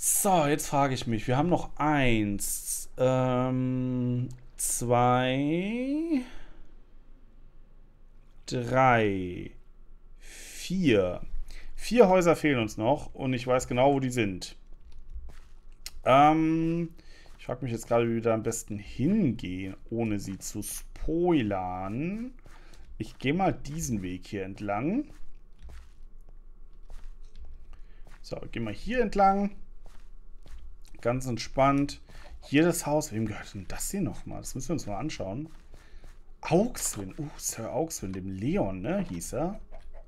So, jetzt frage ich mich. Wir haben noch eins, zwei, drei, vier. Vier Häuser fehlen uns noch und ich weiß genau, wo die sind. Ich frage mich jetzt gerade, wie wir da am besten hingehen, ohne sie zu spoilern. Ich gehe mal diesen Weg hier entlang. So, gehen wir hier entlang. Ganz entspannt. Hier das Haus. Wem gehört denn das hier nochmal? Das müssen wir uns mal anschauen. Auxwin. Sir Auxwin, dem Leon, ne? Hieß er.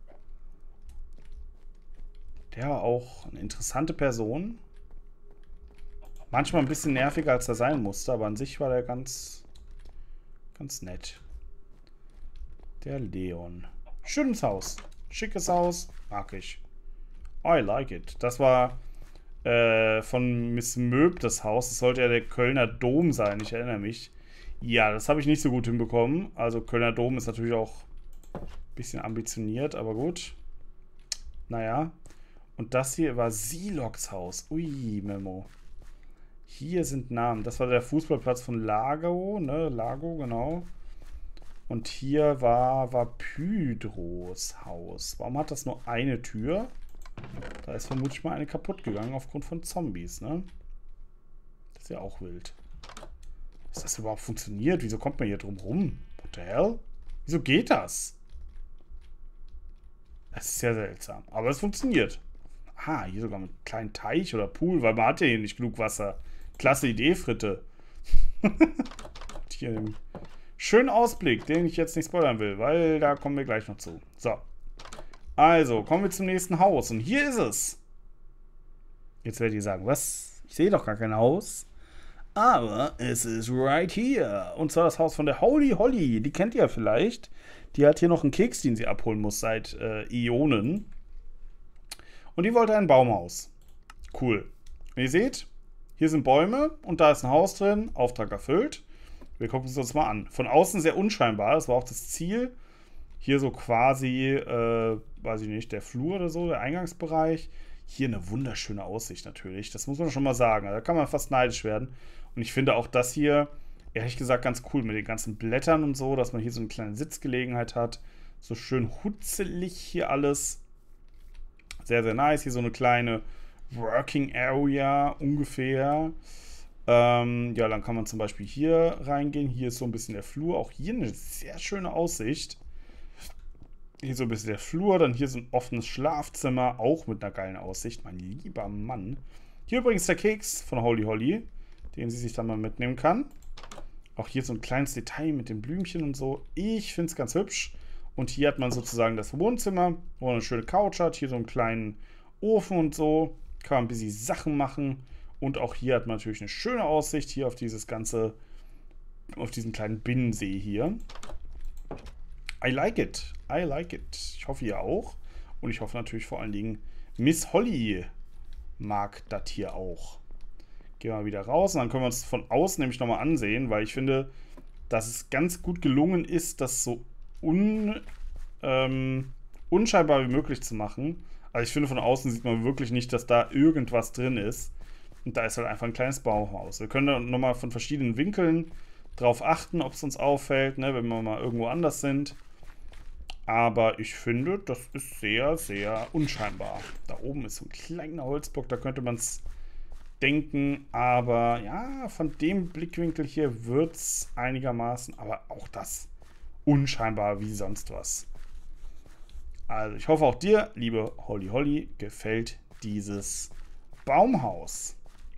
Der war auch eine interessante Person. Manchmal ein bisschen nerviger, als er sein musste, aber an sich war der ganz nett. Der Leon. Schönes Haus. Schickes Haus. Mag ich. I like it. Das war von Miss Möb das Haus. Das sollte ja der Kölner Dom sein. Ich erinnere mich. Ja, das habe ich nicht so gut hinbekommen. Also Kölner Dom ist natürlich auch ein bisschen ambitioniert, aber gut. Naja. Und das hier war Silox Haus. Ui, Memo. Hier sind Namen. Das war der Fußballplatz von Lago, ne? Lago, genau. Und hier war Pydros Haus. Warum hat das nur eine Tür? Da ist vermutlich mal eine kaputt gegangen aufgrund von Zombies, ne? Das ist ja auch wild. Dass das überhaupt funktioniert? Wieso kommt man hier drum rum? What the hell? Wieso geht das? Das ist sehr seltsam. Aber es funktioniert. Ah, hier sogar mit einem kleinen Teich oder Pool, weil man hat ja hier nicht genug Wasser. Klasse Idee, Fritte. Hier einen schönen Ausblick, den ich jetzt nicht spoilern will, weil da kommen wir gleich noch zu. So. Also, kommen wir zum nächsten Haus. Und hier ist es. Jetzt werdet ihr sagen, was? Ich sehe doch gar kein Haus. Aber es ist right here. Und zwar das Haus von der Holy Holly. Die kennt ihr vielleicht. Die hat hier noch einen Keks, den sie abholen muss seit Ionen. Und die wollte ein Baumhaus. Cool. Und ihr seht, hier sind Bäume und da ist ein Haus drin. Auftrag erfüllt. Wir gucken es uns mal an. Von außen sehr unscheinbar. Das war auch das Ziel. Hier so quasi, weiß ich nicht, der Flur oder so, der Eingangsbereich. Hier eine wunderschöne Aussicht natürlich. Das muss man schon mal sagen. Da kann man fast neidisch werden. Und ich finde auch das hier, ehrlich gesagt, ganz cool mit den ganzen Blättern und so, dass man hier so eine kleine Sitzgelegenheit hat. So schön hutzelig hier alles. Sehr, sehr nice. Hier so eine kleine Working Area ungefähr. Ja, dann kann man zum Beispiel hier reingehen. Hier ist so ein bisschen der Flur. Auch hier eine sehr schöne Aussicht. Hier so ein bisschen der Flur. Dann hier so ein offenes Schlafzimmer. Auch mit einer geilen Aussicht. Mein lieber Mann. Hier übrigens der Keks von Holy Holly. Den sie sich dann mal mitnehmen kann. Auch hier so ein kleines Detail mit den Blümchen und so. Ich finde es ganz hübsch. Und hier hat man sozusagen das Wohnzimmer, wo man eine schöne Couch hat. Hier so einen kleinen Ofen und so. Kann man ein bisschen Sachen machen. Und auch hier hat man natürlich eine schöne Aussicht. Hier auf dieses ganze, auf diesen kleinen Binnensee hier. I like it. I like it. Ich hoffe, ihr auch. Und ich hoffe natürlich vor allen Dingen, Miss Holly mag das hier auch. Gehen wir mal wieder raus und dann können wir uns von außen nämlich nochmal ansehen, weil ich finde, dass es ganz gut gelungen ist, das so unscheinbar wie möglich zu machen. Also ich finde, von außen sieht man wirklich nicht, dass da irgendwas drin ist. Und da ist halt einfach ein kleines Baumhaus. Wir können dann nochmal von verschiedenen Winkeln drauf achten, ob es uns auffällt, ne, wenn wir mal irgendwo anders sind. Aber ich finde, das ist sehr, sehr unscheinbar. Da oben ist so ein kleiner Holzblock, da könnte man es denken. Aber ja, von dem Blickwinkel hier wird es einigermaßen, aber auch das unscheinbar wie sonst was. Also ich hoffe auch dir, liebe Holly Holly, gefällt dieses Baumhaus.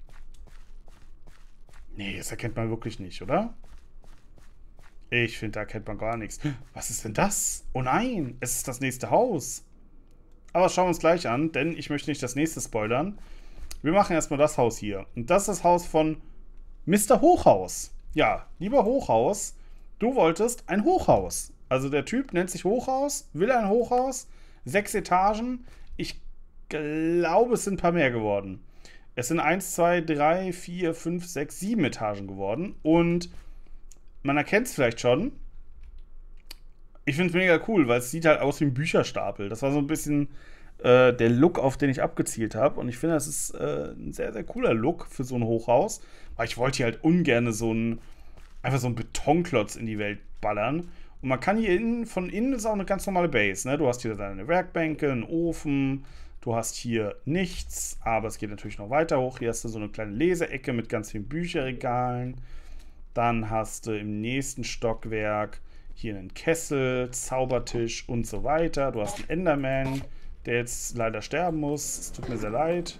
Nee, das erkennt man wirklich nicht, oder? Ich finde, da erkennt man gar nichts. Was ist denn das? Oh nein, es ist das nächste Haus. Aber schauen wir uns gleich an, denn ich möchte nicht das nächste spoilern. Wir machen erstmal das Haus hier. Und das ist das Haus von Mr. Hochhaus. Ja, lieber Hochhaus, du wolltest ein Hochhaus. Also der Typ nennt sich Hochhaus, will ein Hochhaus, 6 Etagen. Ich glaube, es sind ein paar mehr geworden. Es sind 1, 2, 3, 4, 5, 6, 7 Etagen geworden. Und man erkennt es vielleicht schon. Ich finde es mega cool, weil es sieht halt aus wie ein Bücherstapel. Das war so ein bisschen der Look, auf den ich abgezielt habe. Und ich finde, das ist ein sehr, sehr cooler Look für so ein Hochhaus. Weil ich wollte hier halt ungern einfach so einen Betonklotz in die Welt ballern. Und man kann hier von innen ist auch eine ganz normale Base. Ne? Du hast hier deine Werkbänke, einen Ofen. Du hast hier nichts, aber es geht natürlich noch weiter hoch. Hier hast du so eine kleine Leseecke mit ganz vielen Bücherregalen. Dann hast du im nächsten Stockwerk hier einen Kessel, Zaubertisch und so weiter. Du hast einen Enderman, der jetzt leider sterben muss. Es tut mir sehr leid.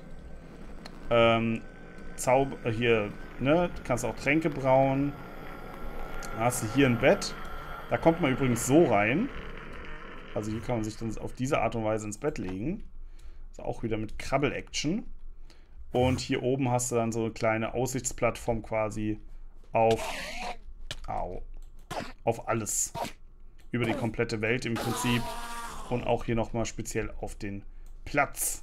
Hier, ne, du kannst auch Tränke brauen. Dann hast du hier ein Bett. Da kommt man übrigens so rein. Also hier kann man sich dann auf diese Art und Weise ins Bett legen. Also auch wieder mit Krabbel-Action. Und hier oben hast du dann so eine kleine Aussichtsplattform quasi auf alles. Über die komplette Welt im Prinzip. Und auch hier nochmal speziell auf den Platz.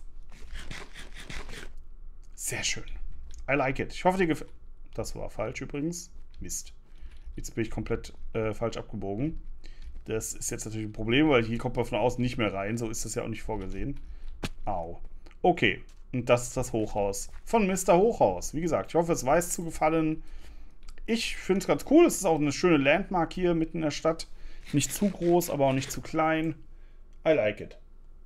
Sehr schön. I like it. Ich hoffe, dir gefällt. Das war falsch übrigens. Mist. Jetzt bin ich komplett falsch abgebogen. Das ist jetzt natürlich ein Problem, weil hier kommt man von außen nicht mehr rein. So ist das ja auch nicht vorgesehen. Au. Okay. Und das ist das Hochhaus von Mr. Hochhaus. Wie gesagt, ich hoffe, es weiß zu gefallen. Ich finde es ganz cool. Es ist auch eine schöne Landmark hier mitten in der Stadt. Nicht zu groß, aber auch nicht zu klein. I like it.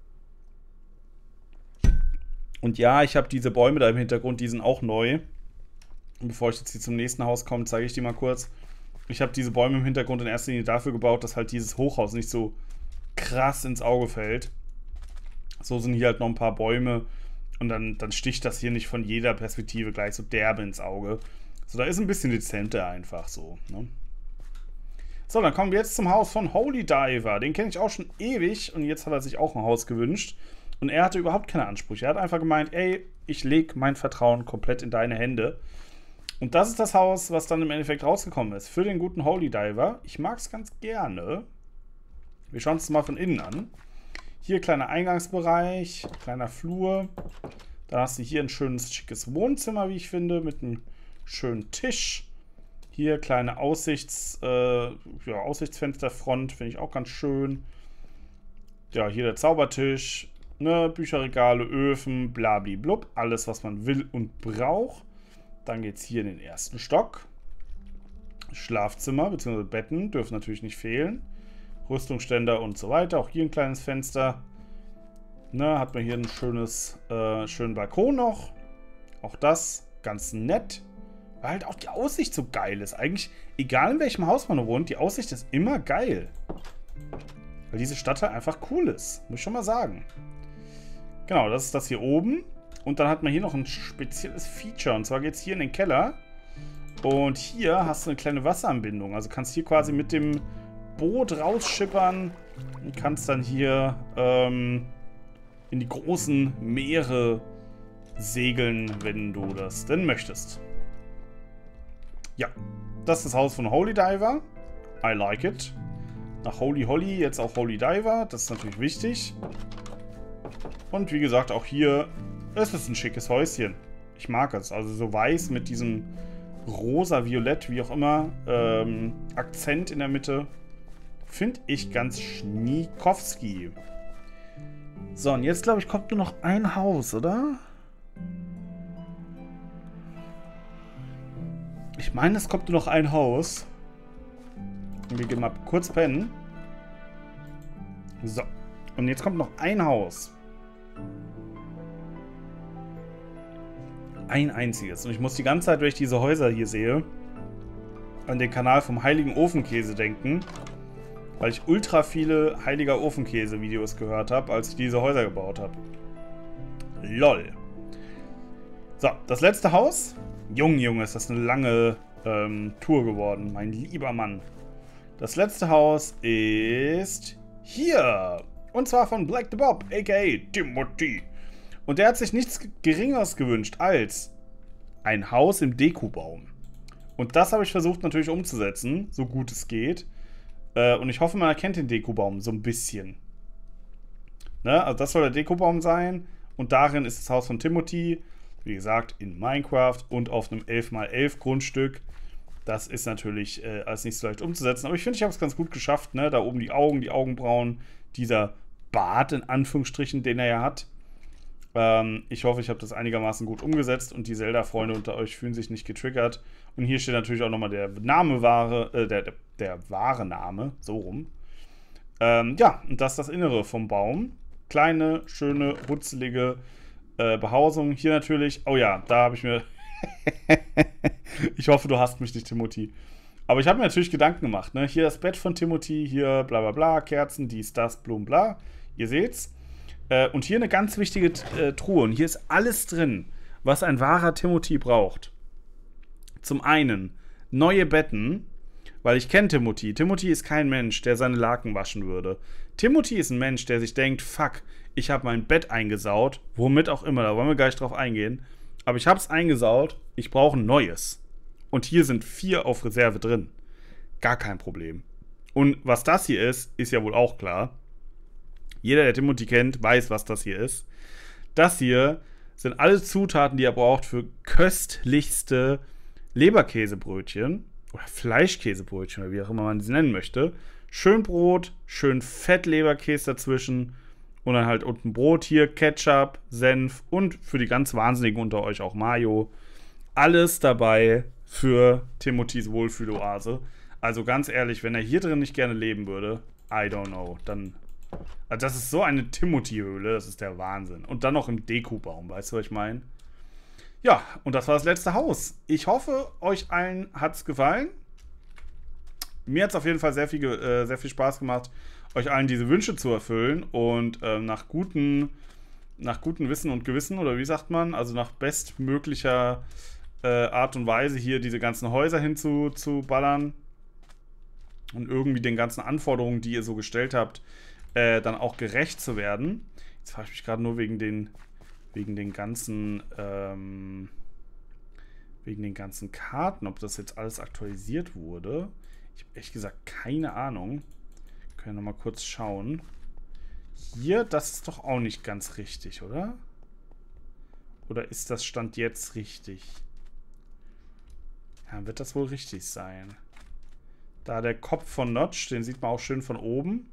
Und ja, ich habe diese Bäume da im Hintergrund, die sind auch neu. Und bevor ich jetzt hier zum nächsten Haus komme, zeige ich die mal kurz. Ich habe diese Bäume im Hintergrund in erster Linie dafür gebaut, dass halt dieses Hochhaus nicht so krass ins Auge fällt. So sind hier halt noch ein paar Bäume und dann sticht das hier nicht von jeder Perspektive gleich so derbe ins Auge. So, da ist ein bisschen dezenter einfach so, ne? So, dann kommen wir jetzt zum Haus von Holy Diver. Den kenne ich auch schon ewig und jetzt hat er sich auch ein Haus gewünscht. Und er hatte überhaupt keine Ansprüche. Er hat einfach gemeint, ey, ich lege mein Vertrauen komplett in deine Hände. Und das ist das Haus, was dann im Endeffekt rausgekommen ist. Für den guten Holy Diver. Ich mag es ganz gerne. Wir schauen uns das mal von innen an. Hier kleiner Eingangsbereich, kleiner Flur. Dann hast du hier ein schönes, schickes Wohnzimmer, wie ich finde, mit einem schönen Tisch. Hier kleine Aussichtsfensterfront, finde ich auch ganz schön. Ja, hier der Zaubertisch, ne, Bücherregale, Öfen, blablablub. Alles, was man will und braucht. Dann geht es hier in den ersten Stock. Schlafzimmer bzw. Betten dürfen natürlich nicht fehlen. Rüstungsständer und so weiter. Auch hier ein kleines Fenster. Ne, hat man hier ein schönen Balkon noch. Auch das ganz nett. Weil halt auch die Aussicht so geil ist. Eigentlich, egal in welchem Haus man wohnt, die Aussicht ist immer geil. Weil diese Stadt halt einfach cool ist. Muss ich schon mal sagen. Genau, das ist das hier oben. Und dann hat man hier noch ein spezielles Feature. Und zwar geht es hier in den Keller. Und hier hast du eine kleine Wasseranbindung. Also kannst hier quasi mit dem Boot rausschippern. Und kannst dann hier in die großen Meere segeln, wenn du das denn möchtest. Ja, das ist das Haus von Holy Diver. I like it. Nach Holy Holly jetzt auch Holy Diver. Das ist natürlich wichtig. Und wie gesagt, auch hier ist es ein schickes Häuschen. Ich mag es. Also so weiß mit diesem rosa, violett, wie auch immer, Akzent in der Mitte. Finde ich ganz schniekowski. So, und jetzt glaube ich, kommt nur noch ein Haus, oder? Ich meine, es kommt nur noch ein Haus. Und wir gehen mal kurz pennen. So. Und jetzt kommt noch ein Haus. Ein einziges. Und ich muss die ganze Zeit, wenn ich diese Häuser hier sehe, an den Kanal vom Heiligen Ofenkäse denken. Weil ich ultra viele Heiliger Ofenkäse-Videos gehört habe, als ich diese Häuser gebaut habe. LOL. So, das letzte Haus. Junge, ist das eine lange Tour geworden. Mein lieber Mann. Das letzte Haus ist hier. Und zwar von Black the Bob, a.k.a. Timothy. Und der hat sich nichts Geringeres gewünscht als ein Haus im Dekubaum. Und das habe ich versucht natürlich umzusetzen, so gut es geht. Und ich hoffe, man erkennt den Dekubaum so ein bisschen. Ne? Also das soll der Dekubaum sein. Und darin ist das Haus von Timothy. Wie gesagt, in Minecraft und auf einem 11×11 Grundstück. Das ist natürlich alles nicht so leicht umzusetzen. Aber ich finde, ich habe es ganz gut geschafft. Ne? Da oben die Augenbrauen, dieser Bart, in Anführungsstrichen, den er ja hat. Ich hoffe, ich habe das einigermaßen gut umgesetzt und die Zelda-Freunde unter euch fühlen sich nicht getriggert. Und hier steht natürlich auch nochmal der wahre Name, so rum. Ja, und das ist das Innere vom Baum. Kleine, schöne, runzelige Behausung. Hier natürlich, oh ja, da habe ich mir... Ich hoffe, du hast mich nicht, Timothy. Aber ich habe mir natürlich Gedanken gemacht. Ne? Hier das Bett von Timothy, hier bla bla bla, Kerzen, dies, das, blum bla. Ihr seht's. Und hier eine ganz wichtige Truhe. Und hier ist alles drin, was ein wahrer Timothy braucht. Zum einen neue Betten, weil ich kenne Timothy. Timothy ist kein Mensch, der seine Laken waschen würde. Timothy ist ein Mensch, der sich denkt, fuck, ich habe mein Bett eingesaut, womit auch immer, da wollen wir gleich drauf eingehen. Aber ich habe es eingesaut, ich brauche ein neues. Und hier sind 4 auf Reserve drin. Gar kein Problem. Und was das hier ist ja wohl auch klar. Jeder, der Timothy kennt, weiß, was das hier ist. Das hier sind alle Zutaten, die er braucht für köstlichste Leberkäsebrötchen oder Fleischkäsebrötchen oder wie auch immer man sie nennen möchte. Schön Brot, schön Fettleberkäse dazwischen und dann halt unten Brot hier, Ketchup, Senf und für die ganz Wahnsinnigen unter euch auch Mayo. Alles dabei für Timothys Wohlfühloase. Also ganz ehrlich, wenn er hier drin nicht gerne leben würde, I don't know, dann... Also das ist so eine Timothy-Höhle, das ist der Wahnsinn. Und dann noch im Deku-Baum, weißt du, was ich meine? Ja, und das war das letzte Haus. Ich hoffe, euch allen hat es gefallen. Mir hat es auf jeden Fall sehr viel Spaß gemacht, euch allen diese Wünsche zu erfüllen. Und nach gutem Wissen und Gewissen, oder wie sagt man, also nach bestmöglicher Art und Weise hier diese ganzen Häuser hinzuballern. Und irgendwie den ganzen Anforderungen, die ihr so gestellt habt, dann auch gerecht zu werden. Jetzt frage ich mich gerade nur wegen den ganzen Karten, ob das jetzt alles aktualisiert wurde. Ich habe ehrlich gesagt keine Ahnung. Können wir noch mal kurz schauen. Hier, das ist doch auch nicht ganz richtig, oder? Oder ist das Stand jetzt richtig? Ja, wird das wohl richtig sein. Da der Kopf von Notch, den sieht man auch schön von oben.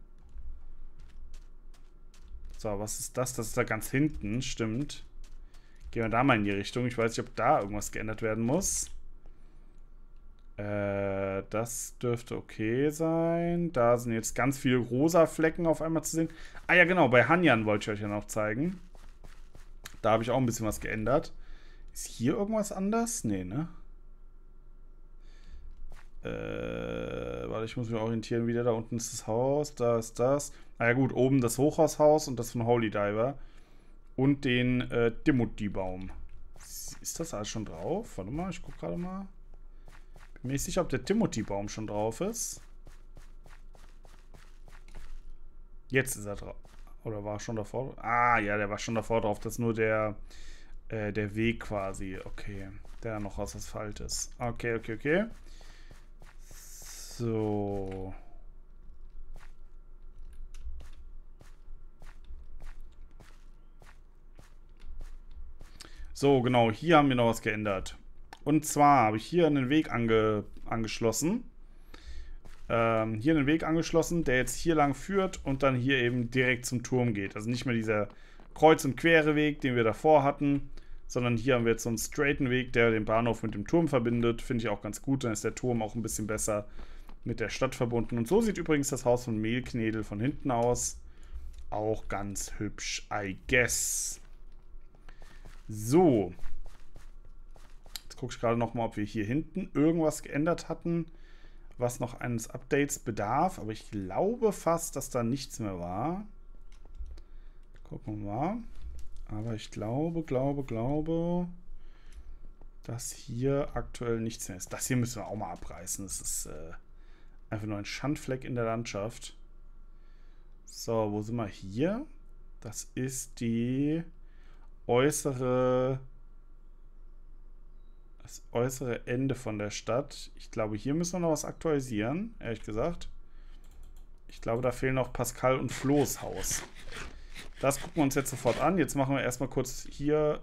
So, was ist das? Das ist da ganz hinten, stimmt. Gehen wir da mal in die Richtung. Ich weiß nicht, ob da irgendwas geändert werden muss. Das dürfte okay sein. Da sind jetzt ganz viele rosa Flecken auf einmal zu sehen. Ah ja, genau, bei Hanyan wollte ich euch ja noch zeigen. Da habe ich auch ein bisschen was geändert. Ist hier irgendwas anders? Nee, ne? Warte, ich muss mich orientieren wieder. Da unten ist das Haus, da ist das. Ah ja gut, oben das Hochhaushaus und das von Holy Diver. Und den Timothy-Baum. Ist das alles schon drauf? Warte mal, ich gucke gerade mal. Bin mir nicht sicher, ob der Timothy-Baum schon drauf ist. Jetzt ist er drauf. Oder war er schon davor? Ah, ja, der war schon davor drauf. Das ist nur der Weg quasi. Okay. Der noch aus Asphalt ist. Okay, okay, okay. So. So, genau. Hier haben wir noch was geändert. Und zwar habe ich hier einen Weg angeschlossen. Der jetzt hier lang führt und dann hier eben direkt zum Turm geht. Also nicht mehr dieser Kreuz- und Quere-Weg, den wir davor hatten, sondern hier haben wir jetzt so einen straighten Weg, der den Bahnhof mit dem Turm verbindet. Finde ich auch ganz gut. Dann ist der Turm auch ein bisschen besser mit der Stadt verbunden. Und so sieht übrigens das Haus von Mehlknedel von hinten aus. Auch ganz hübsch, I guess. So. Jetzt gucke ich gerade nochmal, ob wir hier hinten irgendwas geändert hatten, was noch eines Updates bedarf. Aber ich glaube fast, dass da nichts mehr war. Gucken wir mal. Aber ich glaube, dass hier aktuell nichts mehr ist. Das hier müssen wir auch mal abreißen. Das ist einfach nur ein Schandfleck in der Landschaft. So, wo sind wir hier? Das ist das äußere Ende von der Stadt. Ich glaube, hier müssen wir noch was aktualisieren, ehrlich gesagt. Ich glaube, da fehlen noch Pascal und Flo's Haus. Das gucken wir uns jetzt sofort an. Jetzt machen wir erstmal kurz hier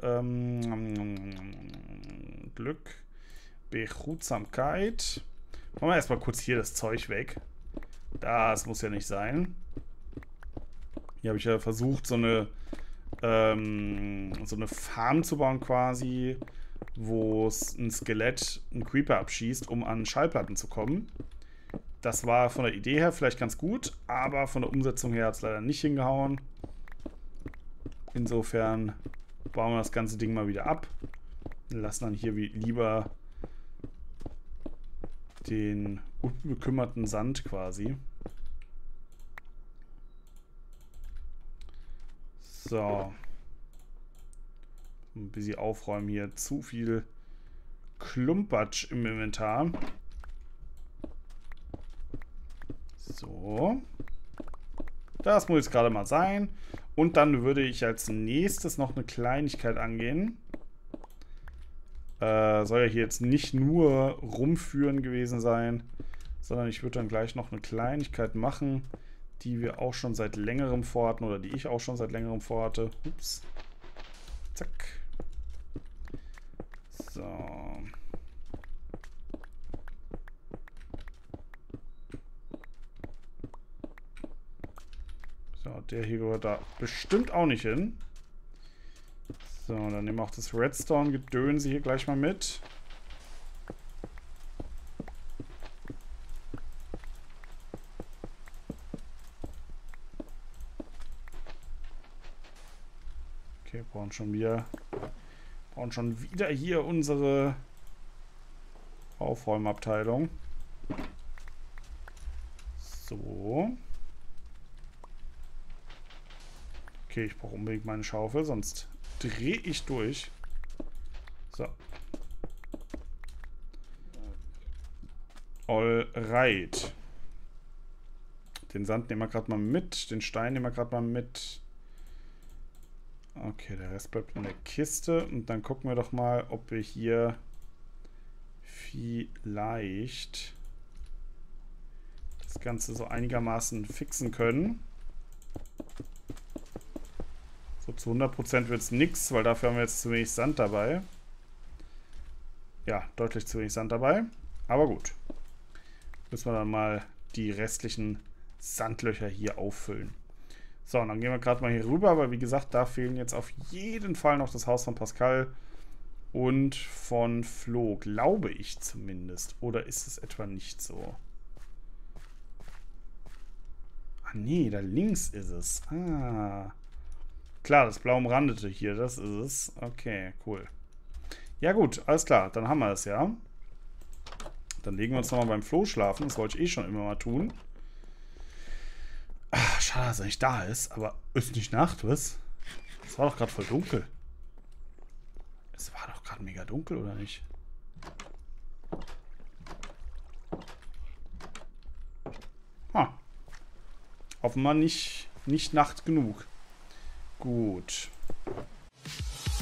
Glück, Behutsamkeit. Machen wir erstmal kurz hier das Zeug weg. Das muss ja nicht sein. Hier habe ich ja versucht, so eine Farm zu bauen quasi, wo es ein Skelett einen Creeper abschießt, um an Schallplatten zu kommen. Das war von der Idee her vielleicht ganz gut, aber von der Umsetzung her hat es leider nicht hingehauen. Insofern bauen wir das ganze Ding mal wieder ab. Lassen dann hier lieber den unbekümmerten Sand quasi. So. Ein bisschen aufräumen hier. Zu viel Klumpatsch im Inventar. So. Das muss jetzt gerade mal sein. Und dann würde ich als nächstes noch eine Kleinigkeit angehen. Soll ja hier jetzt nicht nur rumführen gewesen sein, sondern ich würde dann gleich noch eine Kleinigkeit machen, die wir auch schon seit längerem vorhatten oder die ich auch schon seit längerem vorhatte. Ups. Zack. So. So, der hier gehört da bestimmt auch nicht hin. So, dann nehmen wir auch das Redstone-Gedönse hier gleich mal mit. Okay, brauchen schon wieder hier unsere Aufräumabteilung. So. Okay, ich brauche unbedingt meine Schaufel, sonst drehe ich durch. So. Alright. Den Sand nehmen wir gerade mal mit. Den Stein nehmen wir gerade mal mit. Okay, der Rest bleibt in der Kiste. Und dann gucken wir doch mal, ob wir hier vielleicht das Ganze so einigermaßen fixen können. So zu 100% wird es nichts, weil dafür haben wir jetzt zu wenig Sand dabei. Ja, deutlich zu wenig Sand dabei. Aber gut. Müssen wir dann mal die restlichen Sandlöcher hier auffüllen. So, und dann gehen wir gerade mal hier rüber, weil wie gesagt, da fehlen jetzt auf jeden Fall noch das Haus von Pascal und von Flo, glaube ich zumindest. Oder ist es etwa nicht so? Ah nee, da links ist es. Ah. Klar, das blau umrandete hier, das ist es. Okay, cool. Ja gut, alles klar, dann haben wir es ja. Dann legen wir uns nochmal beim Flo schlafen. Das wollte ich eh schon immer mal tun. Ach, schade, dass er nicht da ist. Aber ist nicht Nacht, was? Es war doch gerade voll dunkel. Es war doch gerade mega dunkel, oder nicht? Offenbar nicht Nacht genug. Gut.